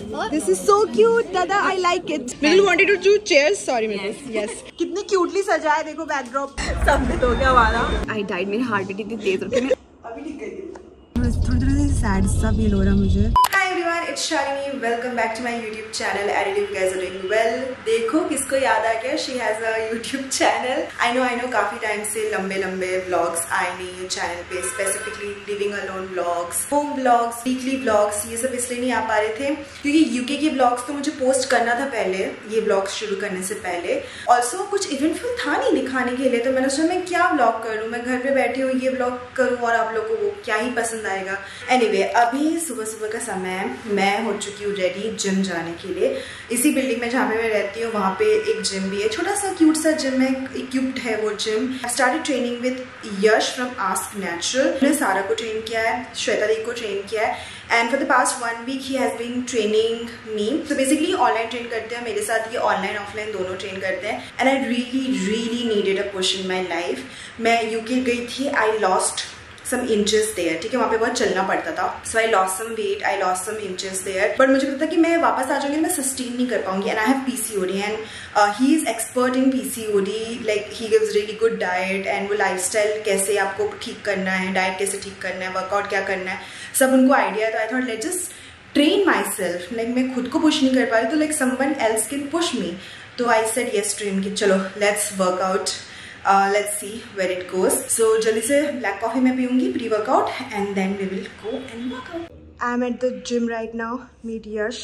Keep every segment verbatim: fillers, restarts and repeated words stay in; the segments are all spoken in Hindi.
This is so cute, Dada. I like it. Mridul wanted to choose chairs. Sorry, Mridul. Yes. कितनी क्यूटली सजा है देखो बैकड्रॉप. सबमिट हो गया वाला. I died. मेरी हार्ट बीट इतनी तेज होती है. अभी ठीक कर दी. थोड़ा थोड़ा सैड सा फील हो रहा मुझे. Hi everyone, it's Shalini. Welcome back to my YouTube channel. I hope you guys are doing well. देखो किसको याद आ गया? She has a YouTube channel. I know, I know. काफी टाइम से लंबे लंबे vlogs आए नहीं चैनल पे. Specifically living alone vlogs, home vlogs, weekly vlogs. ये सब इसलिए नहीं आ पा रहे थे क्योंकि यूके के vlogs तो मुझे पोस्ट करना था पहले, ये vlogs शुरू करने से पहले. Also कुछ इवेंटफुल था नहीं दिखाने के लिए, तो मैंने सोचा मैं क्या vlog करूँ. मैं घर पे बैठी हूँ, ये vlog करूँ और आप लोगों को क्या ही पसंद आएगा. Anyway, अभी सुबह सुबह का समय, मैं हो चुकी हूँ रेडी जिम जाने के लिए. इसी बिल्डिंग में जहाँ पे मैं रहती हूँ वहाँ पे एक जिम भी है, छोटा सा क्यूट सा जिम है, इक्विप्ड है वो gym. I started training with Yash from ask natural. मैंने सारा को ट्रेन किया है, श्वेता दी को ट्रेन किया है, and for the past one week he has been training me. तो बेसिकली ऑनलाइन ट्रेन करते हैं मेरे साथ, ये ऑनलाइन ऑफलाइन दोनों ट्रेन करते हैं. And I really really needed a push in my life. मैं यूके गई थी, I lost some inches there. ठीक है, वहाँ पे बहुत चलना पड़ता था. So I lost some weight, I lost some inches there. But मुझे पता था कि मैं वापस आ जाऊँगी, मैं sustain नहीं कर पाऊँगी. And I have P C O D and uh, he is expert in P C O D. Like he gives really good diet and वो lifestyle कैसे आपको ठीक करना है, diet कैसे ठीक करना है, workout क्या करना है, सब उनको idea है. तो I thought let's just train myself. Like मैं खुद को push नहीं कर पा रही, तो like someone else can push me. तो I said yes to him कि चलो let's work out. Uh, let's see where it goes. So जल्दी से black coffee मैं पीऊँगी pre workout and then we will go and work out. I'm at the gym right now. Meet Yash.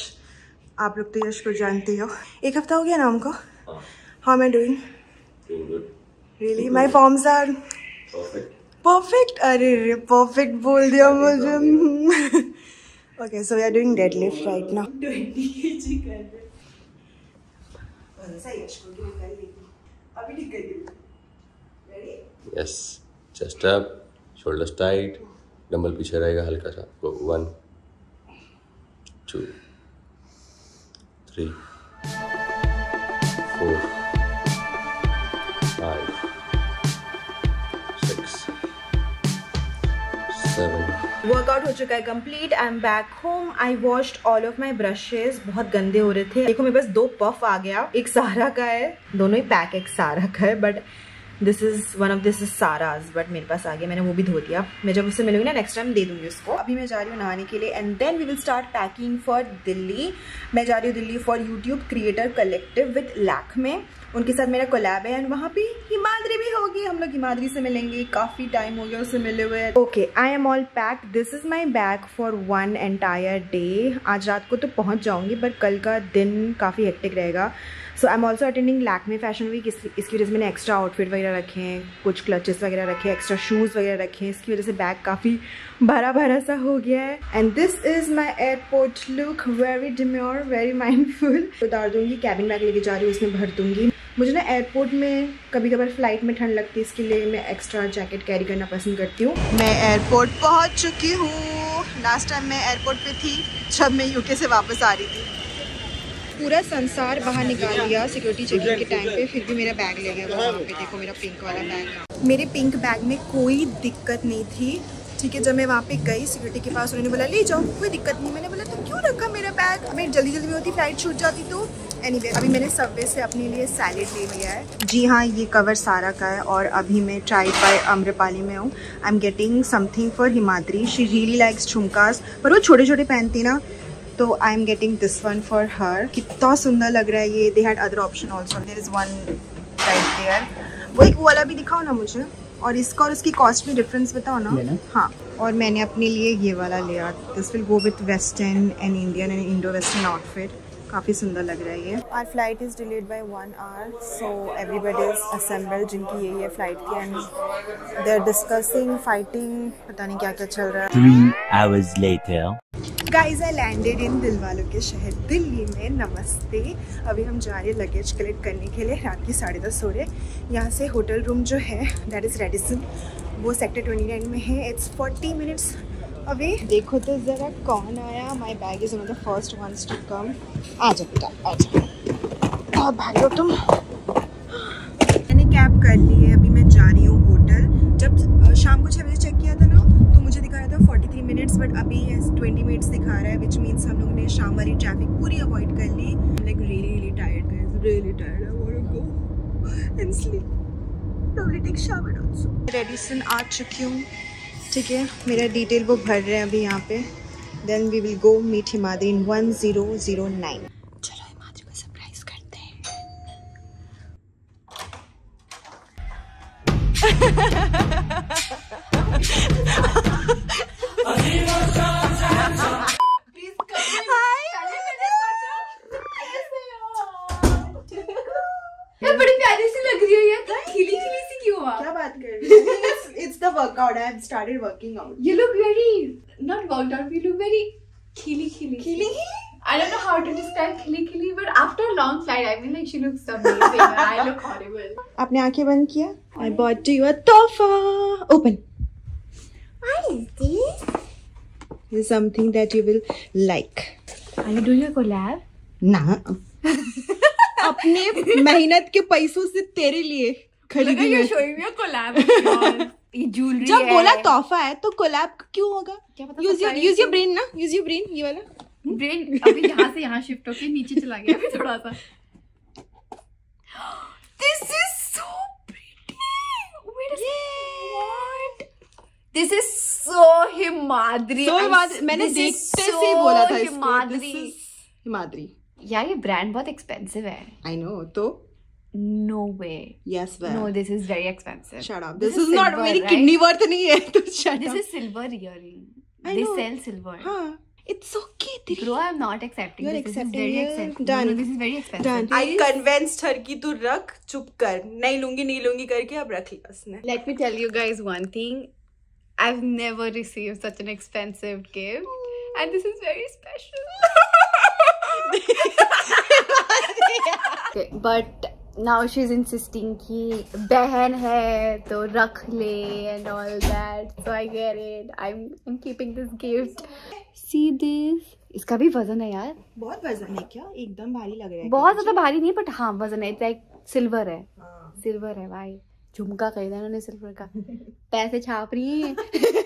आप लोग तो यश को जानते हो. एक हफ्ता हो गया ना हमको. How am I doing? Doing good. Really? My forms are Perfect. Perfect. अरे रे perfect बोल दिया मुझे. Okay, so we are doing deadlift right now. twenty kilograms कर रहे. ऐसा यश को क्यों कर लेती? अभी ठीक कर दी. Yes. Chest up, shoulders tight. Dumbbell पीछे रहेगा हल्का सा. Go one, two, three, four, five, six, seven. Workout हो चुका है complete. I am back home. I washed all of my brushes. बहुत गंदे हो रहे थे. देखो मेरे पास दो पफ आ गया. एक सारा का है, दोनों ही पैक एक सारा का है, but this is one of this is Sara's, but मेरे पास आ गया, मैंने वो भी धो दिया. मैं जब उससे मिलूंगी ना नेक्स्ट टाइम दे दूंगी उसको. अभी मैं जा रही हूँ नहाने के लिए and then we will start packing for Delhi. मैं जा रही हूँ Delhi for YouTube creator collective with Lakme. उनके साथ मेरा कोलैब है एंड वहाँ पे हिमाद्री भी होगी. हम लोग हिमाद्री से मिलेंगे, काफी टाइम हो गया उससे मिले हुए. Okay, I am all packed. This is my bag for one entire day. आज रात को तो पहुँच जाऊँगी बट कल का दिन काफ़ी हेक्टिक रहेगा. So I am also attending Lakme fashion week. इसकी वजह से मैंने एक्स्ट्रा आउटफिट वगैरह रखे हैं, कुछ क्लचेस वगैरह रखे हैं, एक्स्ट्रा शूज़ वगैरह रखे हैं. इसकी वजह से बैग काफ़ी भरा भरा सा हो गया है. And this is my airport look. Very demure, very mindful. उतार दूंगी, कैबिन बैग लेके जा रही हूँ, उसमें भर दूंगी. मुझे ना एयरपोर्ट में कभी कभार फ्लाइट में ठंड लगती है, इसके लिए मैं एक्स्ट्रा जैकेट कैरी करना पसंद करती हूँ. मैं एयरपोर्ट पहुँच चुकी हूँ. लास्ट टाइम मैं एयरपोर्ट पे थी जब मैं यूके से वापस आ रही थी. पूरा संसार बाहर निकाल लिया सिक्योरिटी चेकिंग के टाइम पे, फिर भी मेरा बैग ले गया वहाँ पे. देखो मेरा पिंक वाला बैग. मेरे पिंक बैग में कोई दिक्कत नहीं थी. ठीक है, जब मैं वहाँ पे गई सिक्योरिटी के पास, उन्होंने बोला ले जाओ, कोई दिक्कत नहीं. मैंने बोला तो क्यों रखा मेरा बैग? मैं जल्दी जल्दी में होती, फ्लाइट छूट जाती तो. एनीवे, अभी मैंने सबवे से अपने लिए सैलेड ले लिया है. जी हाँ, ये कवर सारा का है और अभी मैं ट्राइड बाय अम्रपाली में हूँ. I am getting something for Himadri. She really likes jhumkas, पर वो छोटे छोटे पहनती ना, तो I am getting this one for her. कितना सुंदर लग रहा है ये. They had other option also. There is one right there. वो एक वाला भी दिखाओ ना मुझे, और इसका और इसकी कॉस्ट में डिफरेंस बताओ ना. हाँ, और मैंने अपने लिए ये वाला लिया. This will go with western and Indian and Indo western outfit. काफ़ी सुंदर लग रहा है ये. Our flight is delayed by one hour, so everybody is assembled जिनकी यही है फ्लाइट की. And they are discussing, fighting, पता नहीं क्या क्या चल रहा है. Three hours later. Guys I landed in दिलवालों के शहर दिल्ली में. नमस्ते. अभी हम जा रहे हैं लगेज कलेक्ट करने के लिए. रात के साढ़े दस हो रहे. यहाँ से होटल रूम जो है दैट इज़ रेडिसन, वो सेक्टर ट्वेंटी नाइन में है. It's forty minutes away. देखो तो ज़रा कौन आया. My bag is one of the first ones to come. आ जाओ बेटा, आ जाओ. बहुत भारी हो तुम. मैंने कैब कर ली है. अभी मैं जा रही हूँ होटल. जब शाम को छः बजे चेक किया था ना, तो मुझे दिखा रहा था फोर्टी थ्री मिनट्स बट अभी ट्वेंटी मिनट्स दिखा रहा है, विच मीन्स हम लोग ने शाम वाली ट्रैफिक पूरी अवॉइड कर ली. Like really really tired guys, really tired. I want to go and sleep, probably take shower also. Radisson आ चुकी हूँ, ठीक है. मेरा डिटेल वो भर रहे हैं अभी यहाँ पे. Then we will go meet Himadri in one zero zero nine. चलो हिमाद्री को सरप्राइज करते हैं. बड़ी प्यारी सी लग रही है यार, खिली खिली सी क्यों हुआ? क्या बात कर रही है? It's the workout. I have started working out. You look very not worked out. You look very khili khili. Khili? I don't know how to describe khili khili, but after a long flight, I mean like she looks amazing. And I look horrible. आपने आंखें बंद किया? I bought you a तोहफा. Open. What is this? This is something that you will like. Are you doing a collab? ना. अपने मेहनत के पैसों से तेरे लिए खरीदी है. showing me a collab. ये ज्वेलरी जब बोला तोहफा है तो कोलैब क्यों होगा? क्या पता. Use your use your brain ना, यूज योर ब्रेन. ये वाला ब्रेन अभी यहाँ से यहाँ शिफ्ट होके नीचे चला गया अभी थोड़ा सा. This is so pretty. Wait a second. What? This is so Himadri. So Himadri. मैंने देखते से ही बोला था इसको. हिमाद्री. हिमाद्री. यार ये ब्रांड बहुत एक्सपेंसिव है. I know. तो No way. Yes, well. No, this is very expensive. Shut up. This This, is is, not silver, मेरी right? kidney worth नहीं है. तो shut This up. is silver earring. I They know. sell silver. हाँ. It's okay. तेरी. Bro, I'm not accepting. You're this. accepting This is very it. expensive. Done. No, no, this is very expensive. Done. I convinced her कि तू रख, चुप कर. नहीं लूंगी नहीं लूंगी करके अब रख लिया उसने. Let me tell you guys one thing. I've never received such an expensive gift, and this is very special. Okay, but now she's insisting कि बहन है तो रख ले and all that. So I get it. I'm I'm keeping this gift. See this? इसका भी वजन है यार. बहुत वजन है क्या? एकदम भारी लग रहा है. बहुत ज्यादा भारी नहीं, बट हाँ वजन है. लाइक सिल्वर है. सिल्वर है भाई. झुमका खरीदा उन्होंने सिल्वर का. पैसे छाप रही है.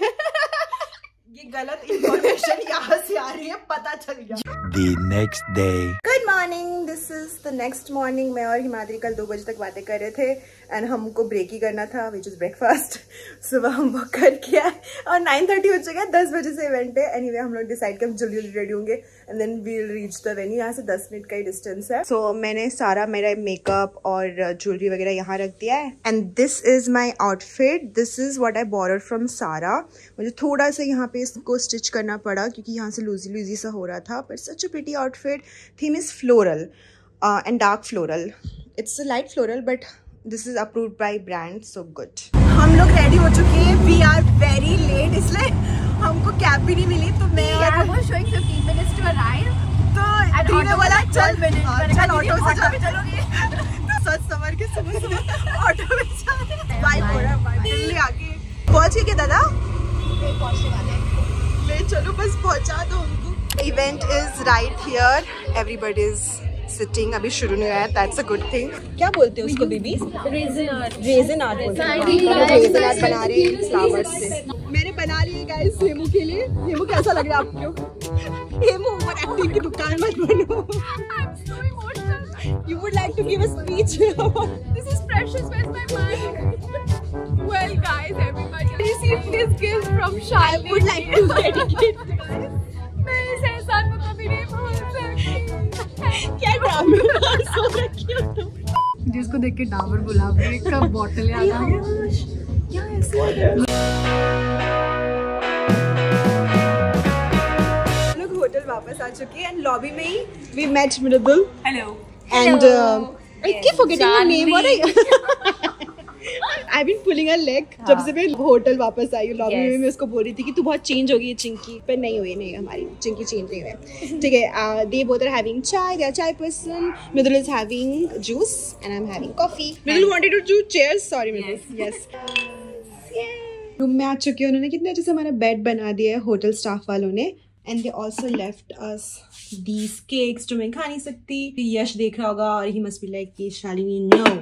ये गलत इंफॉर्मेशन यहाँ से आ रही है, पता चल गया. The next day. Good morning. This is the next morning. मैं और हिमाद्री कल दो बजे तक बातें कर रहे थे एंड हमको ब्रेक ही करना था, विच इज ब्रेकफास्ट. सुबह हम वो करके आए और नाइन थर्टी हो चुका है. दस बजे से इवेंट है. एनीवे हम लोग डिसाइड कर जल्दी जल्दी रेडी होंगे and then we will reach the venue. यहाँ से दस मिनट का ही डिस्टेंस है. सो so, मैंने सारा मेरा मेकअप और ज्वेलरी वगैरह यहाँ रख दिया है and this is my outfit. This is what I ordered from Zara. मुझे थोड़ा सा यहाँ पे इसको स्टिच करना पड़ा क्योंकि यहाँ से लूजी लूजी सा हो रहा था. But such a pretty outfit. Theme is floral and dark floral. It's a light floral but this is approved by brand. So good. हम लोग रेडी हो चुके हैं. वी आर वेरी लेट, इसलिए हमको कैब भी नहीं मिली. तो मैं I was showing fifteen minutes to arrive. तो दीने वाला चल चल ऑटो से ऑटो में चलोगे. सच समझ के सुबह सुबह ऑटो में चल. बाइक हो रहा है, बाइक दिल्ली आके पहुंच गए क्या दादा? पहुंचने वाले हैं. ले चलो बस पहुंचा दो हमको. Event is right here. Everybody is sitting. अभी शुरू नहीं हुआ है. That's a good thing. क्या बोलते हैं उसको baby? Resin art. Resin art बोलते हैं. रेजिन आर्ट बना रहे हैं फ्लावर्स से. मैंने बना ली है गाइस हेमू के लिए. हेमू कैसा लग रहा है आपको? हेमू ओवर एक्टिंग की दुकान मत बनो. I'm so emotional. You would like to give a speech? This is precious. Where's my mind? Well, guys, everybody received this gift from Shalini. I would like to dedicate. मैं इस एहसान को कभी नहीं भूल सकती. क्या ड्रामे में सो रखी हो तुम? जिसको देख के डाबर गुलाब का बॉटल याद आ गया. क्या ऐसे? लोग होटल वापस आ चुके हैं एंड लॉबी में ही we met Mridul. Hello. And uh, I keep forgetting your name. What are you? I've been pulling her leg. हाँ. जब से मैं होटल वापस आई हूँ लॉबी में मैं उसको बोल रही थी कि तू बहुत चेंज हो गई है चिंकी. पर नहीं हुई नहीं हमारी चिंकी चेंज नहीं हुई. ठीक है. They both are having chai. They are chai person. Mridul is having juice and I am having coffee. Mridul wanted to do cheers. Sorry Mridul. Yes. Room में आ चुके हैं. उन्होंने कितने अच्छे से हमारा बेड बना दिया है होटल स्टाफ वालों ने. And they also left us these cakes जो मैं खा नहीं सकती. यश देख रहा होगा और ही मस्ट बी लाइक कि शालिनी नो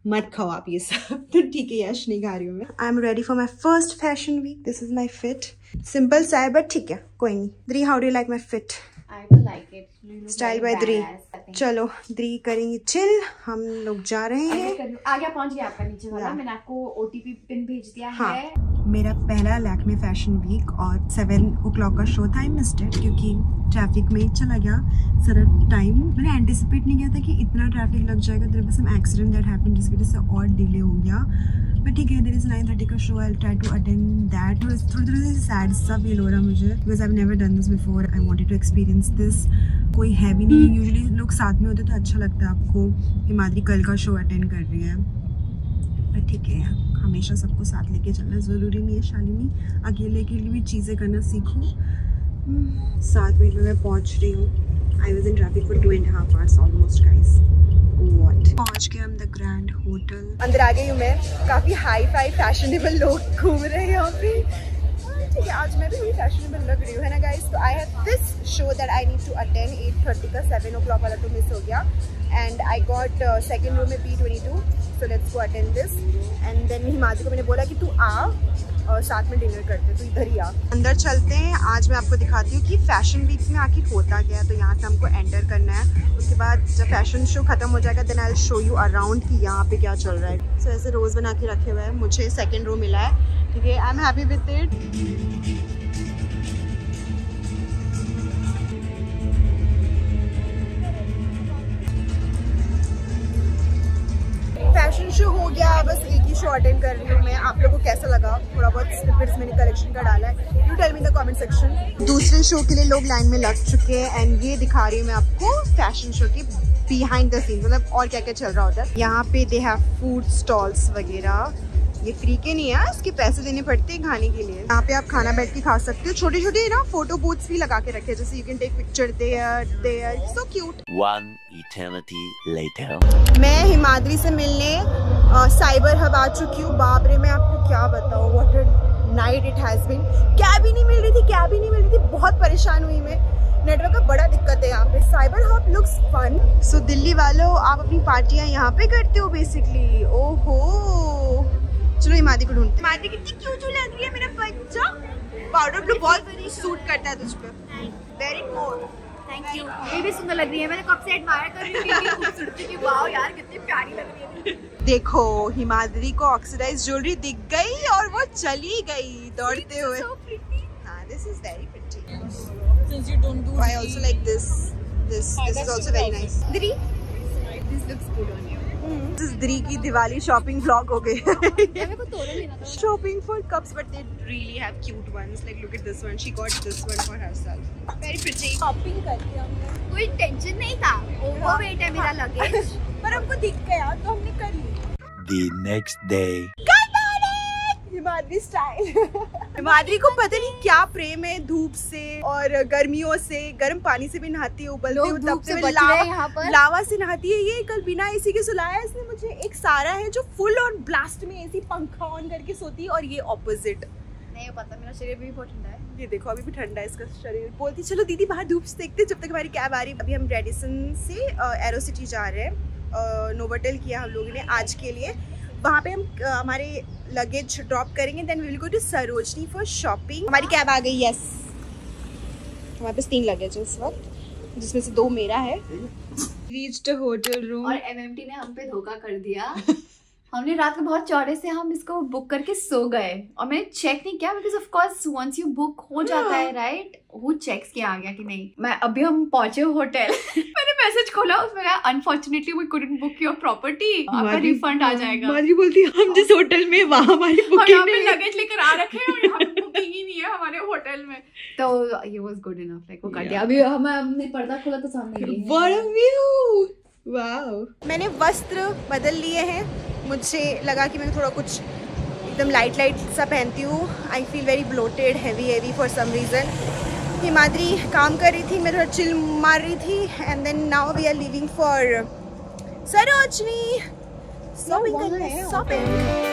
मत खाओ आप ये सब। तो ठीक है यश नहीं खा रही हूँ मैं। I am ready for my first fashion week. This is my fit, simple सा है बट ठीक है कोई नहीं। Dri how do you like my fit? I do like it. Style by Dri. चलो द्री करेंगी चिल, हम लोग जा रहे हैं। आ गया, पहुंच गया आपका नीचे वाला। मैंने आपको ओटीपी पिन भेज दिया हाँ। है। मेरा पहला लैक्मे फैशन वीक और सेवन ओ क्लॉक का शो था। आई मिस्ड इट क्योंकि ट्रैफिक में चला गया सारा टाइम। मैंने एंटिसिपेट नहीं किया था कि इतना ट्रैफिक लग जाएगा। There was some accident that happened जिसकी वजह से और डिले हो गया। बट ठीक है, देयर इज नाइन थर्टी का show, I will try to attend that. थोड़ी थोड़ी सी सैड सा फील हो रहा मुझे because I have never done this before. I wanted to experience this. कोई है भी नहीं, यूजुअली लोग साथ में होते तो अच्छा लगता है आपको। हिमाद्री कल का शो अटेंड कर रही है बट ठीक है, हमेशा सबको साथ लेके चलना ज़रूरी नहीं है शालिनी। अकेले के लिए भी चीज़ें करना सीखो। सात मिनट में मैं पहुंच रही हूँ। I was in traffic for two and half hours almost guys. What, पहुंच गए हम द ग्रैंड होटल। अंदर आ गई हूँ मैं। काफ़ी हाई फाई फैशनेबल लोग घूम रहे हैं यहाँ पे। ठीक है, आज मैं भी थोड़ी फैशनेबल लग रही हूँ, है ना गाइस। तो I have this show that I need to attend. Eight thirty का सेवन ओ क्लॉक वाला तो मिस हो गया and I got second row में B twenty two. So let's go attend this and then Himadri को मैंने बोला कि तू आ और साथ में डिनर करते, तो इधर ही आ। अंदर चलते हैं। आज मैं आपको दिखाती हूँ कि फैशन वीक में आखिर होता क्या है। तो यहाँ से हमको एंटर करना है। उसके बाद जब फैशन शो खत्म हो जाएगा then I will show you around कि यहाँ पे क्या चल रहा है। सो so, ऐसे रोज़ बना के रखे हुए हैं। मुझे सेकेंड रो मिला है, ठीक है। I am happy with it. Fashion show हो गया, बस एक ही शो अटेंड कर रही हूँ मैं। आप लोगों को कैसा लगा? थोड़ा बहुत स्निपेट्स मैंने कलेक्शन का डाला है। You tell me in the comment section. दूसरे शो के लिए लोग लाइन में लग चुके हैं एंड ये दिखा रही हूँ मैं आपको फैशन शो के बिहाइंड द सीन, मतलब और क्या क्या चल रहा होता है। यहाँ पे दे हैव फूड स्टॉल्स वगैरह। ये फ्री के नहीं है, इसके पैसे देने पड़ते हैं खाने के लिए। यहाँ पे आप खाना बैठ के खा सकते हो। छोटे छोटे ना फोटो बूथ्स भी लगा के रखे, जैसे you can take picture there there. So cute. One eternity later. मैं हिमाद्री से मिलने साइबर हब आ चुकी हूँ। बाप रे, मैं आपको क्या बताऊँ, what a night it has been. Cab ही नहीं मिल रही थी, कैब ही नहीं मिल रही थी। बहुत परेशान हुई मैं। नेटवर्क का बड़ा दिक्कत है यहाँ पे। Cyber hub looks fun. So Delhi वालों, आप अपनी पार्टियाँ यहाँ पे करते हो बेसिकली। ओहो, चलो हिमाद्री को ढूंढते। हिमाद्री कितनी क्यूट लग रही है मेरा बच्चा। पाउडर ब्लू बहुत सूट करता है तुझ पे। Very more. Thank you. ये भी सुंदर लग रही है। मैंने कब से एडमायर कर रही थी खूबसूरती की। वाओ यार, कितनी प्यारी लग रही है। देखो, हिमाद्री को ऑक्सीडाइज ज्वेलरी दिख गई और वो चली गई दौड़ते हुए। हाँ, this is very pretty. Since you don't do I also like this. This this is also very nice. Dri, This looks good on you. this is Dri की दिवाली शॉपिंग व्लॉग हो गई। Shopping for cups, but they really have cute ones. Like look at this one. She got this one for herself. Very pretty. Shopping कर लिया हमने। कोई टेंशन नहीं था। ओवरवेट है मेरा लगेज। पर हमको दिख गया तो हमने कर लिया। The next day. Himadri style. Himadri को पता नहीं क्या प्रेम है धूप से और गर्मियों से। गर्म पानी से भी नहाती है, उबलते हुए तपते हुए लावा, लावा से नहाती है। ये कल बिना एसी के सुलाया इसने मुझे। एक सारा है जो फुल ऑन ब्लास्ट में एसी पंखा ऑन करके सोती है और ये ऑपोजिट। नहीं पता, मेरा शरीर भी बहुत ठंडा है। ये देखो अभी भी ठंडा है इसका शरीर। बोलती चलो दीदी बाहर धूप से देखते जब तक हमारी कैब आ रही। अभी हम रेडिसन से एरो सिटी जा रहे हैं। नोवोटेल किया हम लोगों ने आज के लिए। वहाँ पे हम हमारे लगेज ड्रॉप करेंगे, then we will go to Sarojini for shopping. हमारी कैब आ गई। यस, हमारे पास तीन लगेज है इस वक्त, जिसमें से दो मेरा है। रीच्ड होटल रूम और एमएमटी ने हम पे धोखा कर दिया। हमने रात को बहुत चौड़े से हम इसको बुक करके सो गए और मैंने चेक नहीं किया because of course once you book हो जाता है राइट। वो चेक्स किया आ गया कि नहीं। मैं अभी हम पहुंचे होटल। मैंने मैसेज खोला, उसमें unfortunately we couldn't book your property, आपका रिफंड आ जाएगा। माधुरी बोलती है हम जिस होटल में वहाँ हमारी बुकिंग नहीं है। लगेज लेकर आ रखे हैं और यहाँ पे बुकिंग ही नहीं है हमारे होटल में। तो ये वाज गुड इनफ, लाइक वो कर दिया। अभी हम हमने पर्दा खोला तो सामने ये व्हाट अ व्यू। वाओ, मैंने वस्त्र बदल लिए हैं। मुझे लगा कि मैं थोड़ा कुछ एकदम लाइट लाइट सा पहनती हूँ। I feel very bloated, heavy heavy for some reason. Himadri काम कर रही थी, मैं थोड़ा चिल मार रही थी and then now we are leaving for Sarojini. Shopping करना है, शॉपिंग।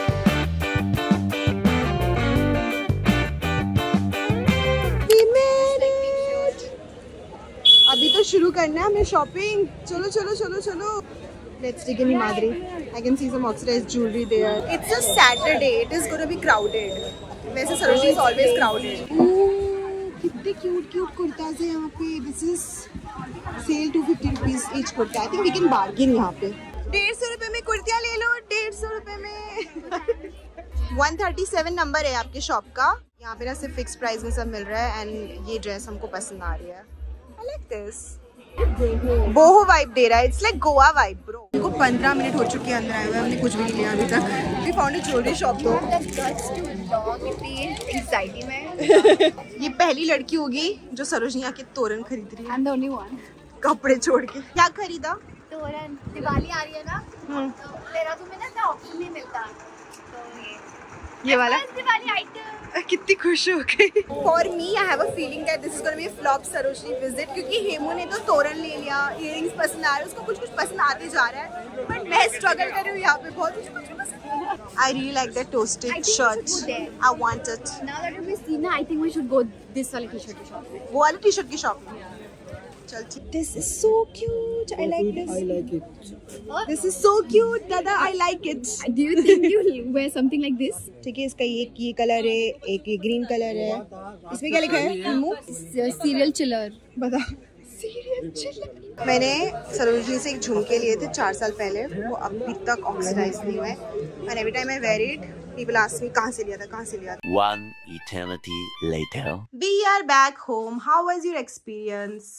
अभी तो शुरू करना है हमें शॉपिंग। चलो चलो चलो चलो। Let's dig in Himadri. I can see some oxidized jewelry there. It's a Saturday. It is going to be crowded. वैसे Sarojini is always crowded. कितने cute cute कुर्ताज हैं यहाँ पे. This is sale two fifty rupees each kurta. I think we can bargain यहाँ पे. डेढ़ सौ रुपए में कुर्तियाँ ले लो. डेढ़ सौ रुपए में. one thirty-seven नंबर है आपके शॉप का. यहाँ पे ना सिर्फ फिक्स प्राइस में सब मिल रहा है एंड ये ड्रेस हमको पसंद आ रही है. I like this. Boho vibe दे रहा है. It's like Goa vibe bro. देखो पंद्रह मिनट हो चुके हैं अंदर आए हुए. हमने कुछ भी नहीं लिया अभी तक. We found a jewelry shop though. Anxiety में. ये पहली लड़की होगी जो सरोजनी आके तोरण खरीद रही है. I'm the only one. कपड़े छोड़ के. क्या खरीदा? तोरण. दिवाली आ रही है ना. तो देहरादून में ना इतना ऑप्शन नहीं मिलता. तो ये ये वाला दिवाली आइटम. कितनी खुश हो गई. For me I have a feeling that this is gonna be a flop Sarojini visit क्योंकि हेमू ने तो तोरण ले लिया. इयररिंग्स पसंद आ रहे हैं उसको. कुछ कुछ पसंद आते जा रहा है बट मैं स्ट्रगल कर रही हूँ यहाँ पे बहुत. कुछ कुछ पसंद. I really like that toasted shirt. I want it. Now that we've seen, I think we should go this वाले टी-शर्ट की शॉप में. वो वाली टी शर्ट की शॉप में. चल ठीक. This is so cute. I like this. I like it. This is so cute, Dada. I like it. Do you think you'll wear something like this? ठीक है. इसका एक ये कलर है, एक ये ग्रीन कलर है. इसमें क्या लिखा है? हेमू? Serial chiller. बता. Serial chiller. मैंने सरोजनी से एक झुमके लिए थे चार साल पहले. वो अभी तक ऑक्सीडाइज नहीं हुए. And every time I wear it, people ask me कहाँ से लिया था, कहाँ से लिया था. One eternity later. We are back home. How was your experience?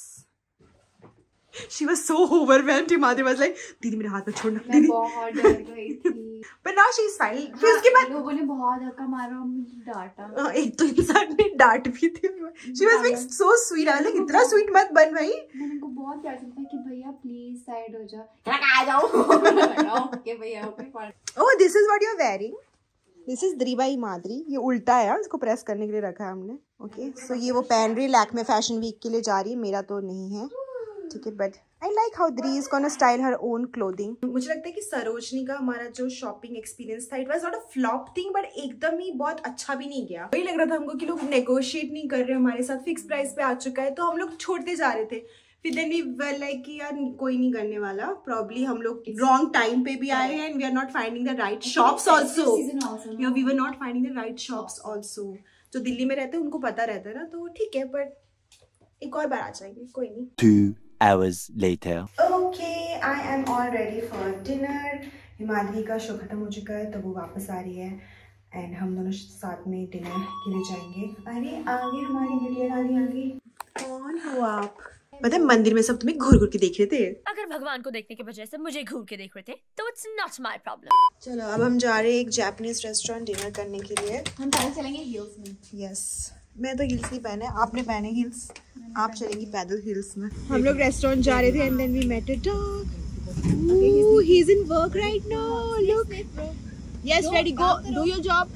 She was so overwhelmed. Himadri was like, दीदी मेरे हाथ में छोड़ना. मैं बहुत डर गई थी. But now she is fine. फिर उसके बाद लोगों ने बहुत धक्का मारा और मुझे डांटा. एक तो इंसान ने डांट भी थी. She was being so sweet. I was like, इतना स्वीट मत बन भाई. मैंने उनको बहुत प्यार से कहा कि भैया प्लीज साइड हो जाओ. आ जाओ. ओके भैया okay. Oh, this is what you are wearing. This is Driba Himadri. ये उल्टा है यार. इसको प्रेस करने के लिए रखा है हमने. Okay. So ये वो पहन रही है. लैक्मे फैशन वीक के लिए जा रही है. मेरा तो नहीं है. ठीक है. But I like how Dri is gonna style her own clothing. मुझे लगता है कि सरोजनी का हमारा जो शॉपिंग एक्सपीरियंस था, it was not a flop thing but एकदम ही बहुत अच्छा भी नहीं गया. वही लग रहा था हमको कि लोग नेगोशिएट नहीं कर रहे हमारे साथ. फिक्स प्राइस पे आ चुका है तो हम लोग छोड़ते जा रहे थे. फिर देन वी वर लाइक कि यार कोई नहीं करने वाला. प्रॉब्ली हम लोग रॉन्ग टाइम पे भी आए हैं and we are not finding the right shops also. We were not finding the right shops also. जो दिल्ली में रहते हैं उनको पता रहता है ना. तो ठीक है बट एक और बार आ जाएंगे. कोई नहीं. Two hours later. Okay, I am all ready for dinner. Himadri का शो खत्म हो चुका है तो वो वापस आ रही है एंड हम दोनों साथ में डिनर के लिए जाएंगे. अरे आगे हमारी बिटिया आ गई. आगे कौन हो आप? पता है मंदिर में सब तुम्हें घूर घूर के देख रहे थे. अगर भगवान को देखने के बजाय से मुझे घूर के देख रहे थे तो इट्स नॉट माय प्रॉब्लम. चलो अब हम जा रहे हैं एक जापानीज रेस्टोरेंट डिनर करने के लिए. हम पहले चलेंगे हिल्स में. यस. मैं तो हिल्स नहीं पहने. आपने पहने हिल्स. आप चलेंगी पैदल हिल्स में. हम लोग रेस्टोरेंट जा रहे थे and then we met a dog. Ooh, he's in work right now. Look. Yes, ready. Go. Do your job.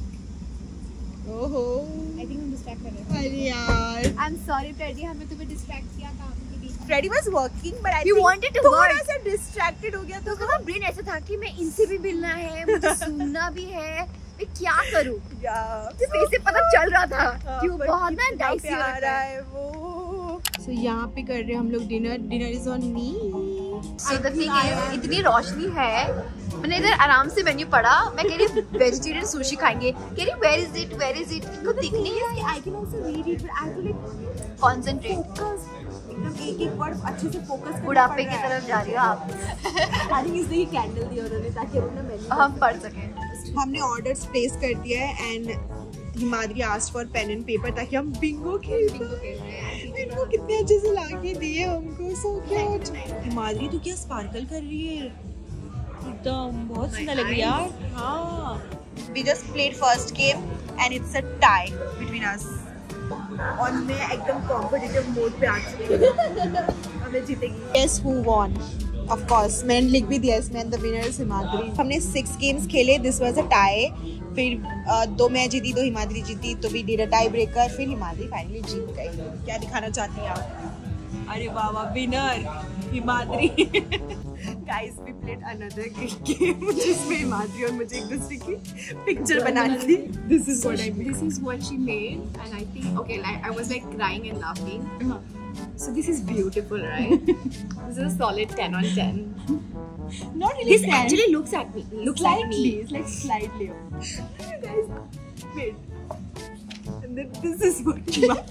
Oh. I think हम distract कर रहे हैं. अरे यार. I'm sorry Freddy, हमने तुम्हें distract किया काम के बीच. Freddy was working, but I You think wanted to थोड़ा work. सा distracted हो गया. तो मेरा ब्रेन ऐसा था कि मैं इनसे भी मिलना है, मुझे सुनना भी है. मैं क्या करूँ? Yeah. फेस से पता चल रहा था कि वो but बहुत ना कितना डाइसी हो प्यारा रहा है. है वो. So यहाँ पे कर रहे हैं हम लोग dinner. Dinner is on me. So the thing is, इतनी रोशनी है. मैंने इधर आराम से मेन्यू पढ़ा. मैं कह रही वेजिटेरियन सुशी खाएंगे. कह रही where is it where is it. इनको दिख नहीं है. I can also read it, but I have to like concentrate. एकदम एक एक वर्ड अच्छे से फोकस. बुढ़ापे की तरफ जा रही हो आप. I think इसलिए कैंडल दिया उन्होंने ताकि अपना मेन्यू हम पढ़ सकें. हमने ऑर्डर्स प्लेस कर दिया है and Himadri asked for pen and paper ताकि हम बिंगो खेल पाएं. बिंगो कितने अच्छे से लाके दिए हमको. So cute. हिमाद्री तो क्या स्पार्कल कर रही है. एकदम बहुत सुंदर लग रही है यार. हाँ. We just played first game and it's a tie between us. और मैं एकदम कॉम्पिटिटिव मोड पे आ चुकी हूँ. हमें जीतेगी. Guess who won? Of course, मैंने लिख भी दिया इसमें. The winner is Himadri. हमने सिक्स गेम्स खेले. This was a tie. फिर uh, दो मैं जीती दो हिमाद्री जीती तो भी डिड अ टाई ब्रेकर. फिर हिमाद्री फाइनली जीत गई. क्या दिखाना चाहती हैं आप? अरे वाह वाह winner Himadri. Guys, we played another game जिसमें हिमाद्री और मुझे एक दूसरे की पिक्चर बनानी थी. This is what I made. This is what she made, and I think okay, like I was like crying and laughing. So this is beautiful, right? This is a solid ten on ten. Not really. This actually looks at me. Looks slightly. at me. It's like slightly. You guys, wait. And then this is what you are.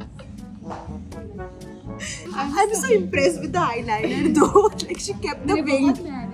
I'm, I'm so impressed with the eyeliner though. Like she kept the wing.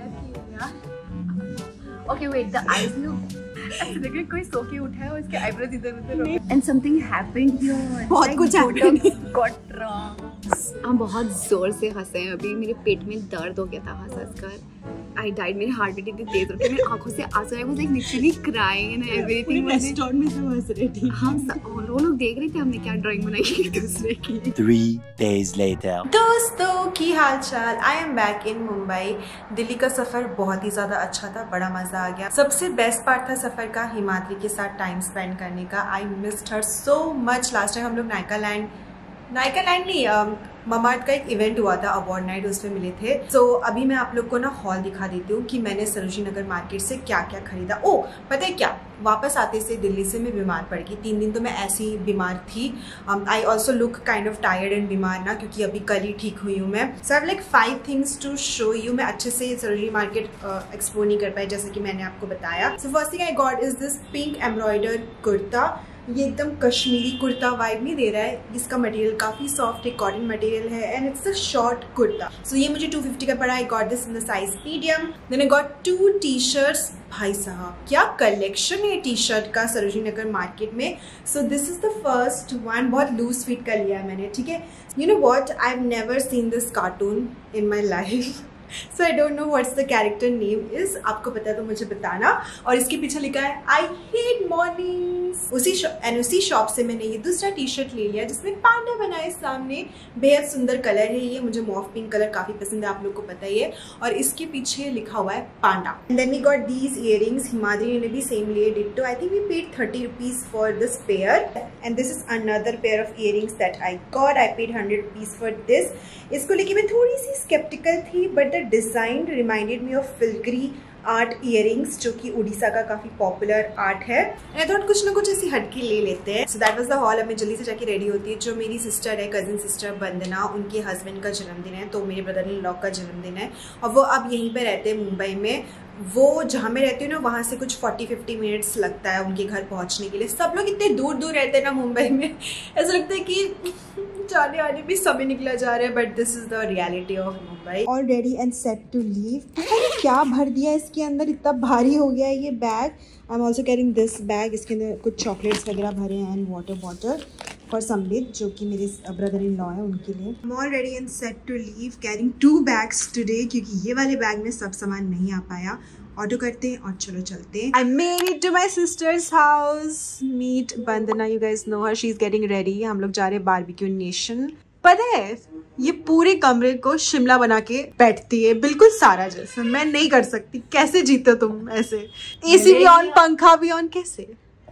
Okay, wait. The eyes look. ऐसे लगे कोई सो के उठा है और इसके आईब्रोज इधर उधर हो. And something happened here. बहुत कुछ happened. Got wrong. हम बहुत जोर से हंसे हैं अभी. मेरे पेट में दर्द हो गया था हंस हंस कर. I died. मेरी हार्ट बीट इतनी तेज हो गई. मेरी आंखों से आंसू आए. I was like literally crying and everything. Restaurant में सब हंस रहे थे. हम वो लोग देख रहे थे हमने क्या ड्राइंग बनाई है एक दूसरे की. Three days later. दोस्तों की हाल चाल. I am back in Mumbai. Delhi का सफर बहुत ही ज्यादा अच्छा था. बड़ा मजा आ गया. सबसे बेस्ट पार्ट था सफर का हिमाद्री के साथ टाइम स्पेंड करने का. I missed her so much. Last time हम लोग नायका लैंड नायका लैंड नहीं ममार्ट का एक इवेंट हुआ था अवार्ड नाइट, उसमें मिले थे. सो so, अभी मैं आप लोग को ना हॉल दिखा देती हूँ कि मैंने सरोजिनी नगर मार्केट से क्या क्या खरीदा. ओ पता है क्या, वापस आते से दिल्ली से मैं बीमार पड़ गई. तीन दिन तो मैं ऐसी बीमार थी. I also look kind of tired and बीमार ना, क्योंकि अभी कल ही ठीक हुई हूँ मैं. So I like five things to show you. मैं अच्छे से सरोजिनी मार्केट एक्सप्लोर नहीं कर पाई जैसे कि मैंने आपको बताया. So first thing I got is this pink embroider kurta. ये एकदम कश्मीरी कुर्ता वाइब नहीं दे रहा है. इसका मटेरियल काफी सॉफ्ट है, कॉटन मटेरियल है and it's a short kurta. So ये मुझे टू फिफ्टी का पड़ा. I got this in the size medium. Then I got two T shirts. भाई साहब क्या कलेक्शन है टी शर्ट का सरोजिनी नगर मार्केट में. So this is the first one. बहुत लूज फिट कर लिया है मैंने, ठीक है. You know what, I have never seen this cartoon in my life. So I don't know what's the character name is. आपको पता तो मुझे बताना. और इसके पीछे लिखा है आई हेट मॉर्निंग्स. उसी एंड उसी शॉप से मैंने ये दूसरा टी शर्ट ले लिया जिसमें पांडा बना है सामने. बेहद सुंदर कलर है ये. मुझे मॉफ पिंक कलर काफी पसंद है, आप लोग को पता ही है. और इसके पीछे लिखा हुआ है panda. And then we got these earrings. Himadri ने भी सेम लिए ditto. I think we paid thirty rupees for this pair. And this is another pair of earrings that I got. I paid hundred rupees for this. इसको लेके मैं थोड़ी सी स्केप्टिकल थी but the design reminded me of filigree art earrings जो कि उड़ीसा का काफी पॉपुलर आर्ट है. आई थॉट कुछ ना कुछ ऐसी हटके ले लेते हैं. So that was the haul. अब मैं जल्दी से जाके रेडी होती है. जो मेरी सिस्टर है, कजिन सिस्टर वंदना, उनके हस्बैंड का जन्मदिन है, तो मेरे ब्रदर इन लॉ का जन्मदिन है. और वो अब यहीं पे रहते हैं मुंबई में. वो जहाँ मैं रहती हूँ ना वहाँ से कुछ फोर्टी फिफ्टी मिनट्स लगता है उनके घर पहुँचने के लिए. सब लोग इतने दूर दूर रहते हैं ना मुंबई में, ऐसा लगता है कि जाने आने भी समय निकला जा रहा है. But this is the reality of Mumbai. All ready and set to leave. क्या भर दिया इसके अंदर, इतना भारी हो गया है ये bag. I am also carrying this bag. इसके अंदर कुछ चॉकलेट्स वगैरह भरे हैं and water bottle for Sambit जो कि मेरे ब्रदर इन लॉ है उनके लिए. I am all ready and set to leave carrying two bags today, क्योंकि ये वाले बैग में सब सामान नहीं आ पाया. ऑटो करते हैं और चलो चलते हैं. I made it to my sister's house. Meet Vandana, you guys know her, she is getting ready. हम लोग जा रहे हैं बारबेक्यू नेशन. पता है ये पूरे कमरे को शिमला बना के बैठती है, बिल्कुल सारा जैसे. मैं नहीं कर सकती. कैसे जीते तुम ऐसे? एसी भी ऑन, पंखा भी ऑन. कैसे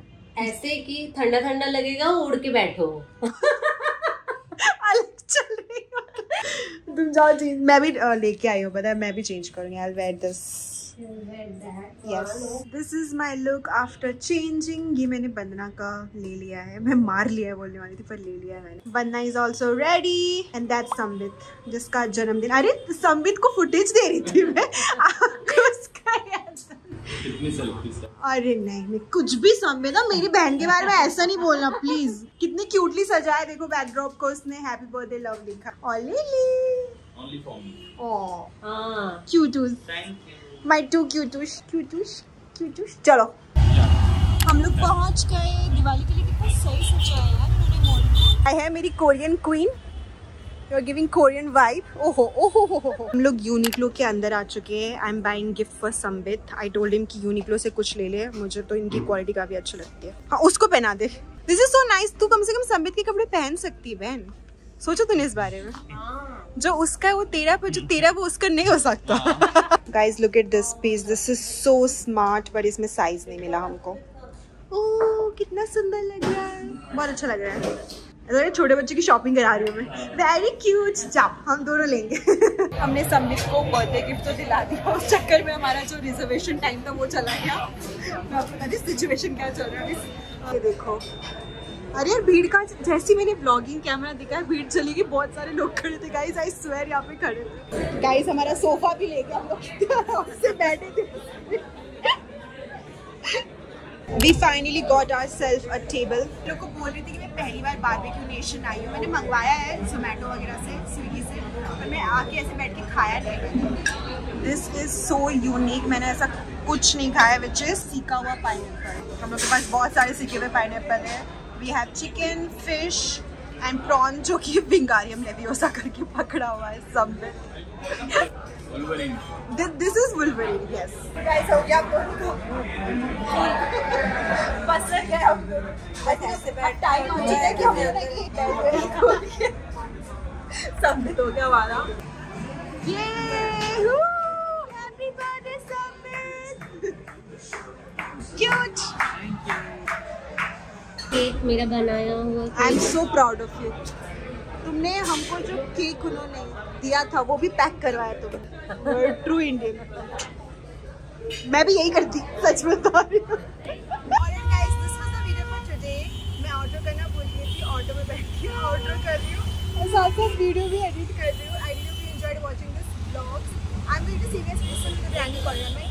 ऐसे कि ठंडा ठंडा लगेगा, उड़ के बैठो. अलग चल रही हो तुम. जाओ चेंज. मैं भी लेके आई हूँ, पता है मैं भी चेंज करूंगी. I will wear this. Yes. This is my look after changing. ये मैंने वंदना का ले लिया है. मैं मार लिया है बोलने वाली थी पर ले लिया है मैंने. वंदना is also ready and that's Sambit जिसका जन्मदिन. अरे संबित को फुटेज दे रही थी मैं. आपको उसका याद? कितनी सेल्फीज? अरे नहीं नहीं कुछ भी संबित ना, मेरी बहन के बारे में ऐसा नहीं बोलना प्लीज. कितनी क्यूटली सजाया देखो बैकड्रॉप को उसने. हैप्पी बर्थडे लव लिखा. Only for me. Oh. हाँ. Cutos. Thank you. My two cutush, cutush, cutush. चलो हम लोग पहुंच गए. दिवाली के लिए कितना सही सजाया यार उन्होंने मॉल में. आई है मेरी Korean queen. You are giving Korean vibe. ओहो ओहो हो हो. हम लोग यूनिक्लो के अंदर आ चुके हैं. I am buying gift for Sambit. I told him कि यूनिक्लो से कुछ ले ले. मुझे तो इनकी क्वालिटी काफी अच्छी लगती है. हाँ उसको पहना दे. This is so nice. तू कम से कम संबित के कपड़े पहन सकती है बहन. सोचो तूने इस बारे में. जो उसका है वो तेरा, पर जो तेरा वो उसका नहीं हो सकता. Guys look at this piece. This is so smart. पर इसमें साइज नहीं मिला हमको. ओह कितना सुंदर लग रहा है. बहुत अच्छा लग रहा है. अरे छोटे बच्चे की शॉपिंग करा रही हूँ मैं. Very cute. जा हम दोनों लेंगे. हमने संबित को बर्थडे गिफ्ट तो दिला दिया. उस चक्कर में हमारा जो रिजर्वेशन टाइम था वो चला गया. मैं आपको बता दी सिचुएशन क्या चल रहा है. ये देखो अरे यार भीड़ का जैसी मैंने व्लॉगिंग कैमरा दिखा भीड़ चली गई, बहुत सारे लोग खड़े थे गाइस, आई स्वेयर यहाँ पे खड़े थे गाइस। हमारा सोफा भी लेके हम लोग आराम से बैठे थे। We finally got ourselves a table. लोग को बोल रही थी कि मैं पहली बार बारबेक्यू नेशन आई हूँ, मैंने मंगवाया है जोमेटो वगैरह से, स्विगी से, पर मैं आके ऐसे बैठ के खाया नहीं। दिस इज सो यूनिक, मैंने ऐसा कुछ नहीं खाया, विच इज सीखा हुआ पाइनएप्पल। हम लोग के पास बहुत सारे सीखे हुए पाइनएप्पल है। We have chicken, fish and prawn, जो कि विंगारियम लेवियोसा करके पकड़ा हुआ है सब में। This is Wolverine, yes. Guys, हो गया आप लोगों को बस रह गए हम लोग ऐसे बैठ टाइम हो चुका है कि हम लोग एक बैठ सबमिट हो गया हमारा। ये happy birthday submit, cute cake मेरा बनाया हुआ। I am so proud of you. तुमने हमको जो केक उन्होंने दिया था वो भी पैक करवाया तुम, ट्रू इंडियन। मैं भी यही करती, सच बता रही हूँ। Guys, this was the video for today. मैं ऑर्डर करना भूल गई थी, ऑटो में बैठ के ऑर्डर कर रही हूँ और साथ साथ वीडियो भी एडिट कर रही हूँ। I hope you enjoyed watching this vlogs. I am going to see you guys soon with a brand new content.